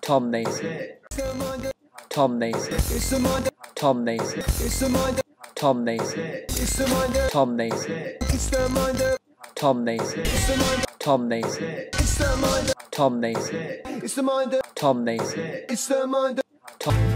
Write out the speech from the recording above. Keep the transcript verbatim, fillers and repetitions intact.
Tom Nason, Tom Nason, Tom Nason, Tom Nason, Tom Nason, Tom Nason, Tom Nason, Tom Nason, Tom Nason, Tom Nason, Tom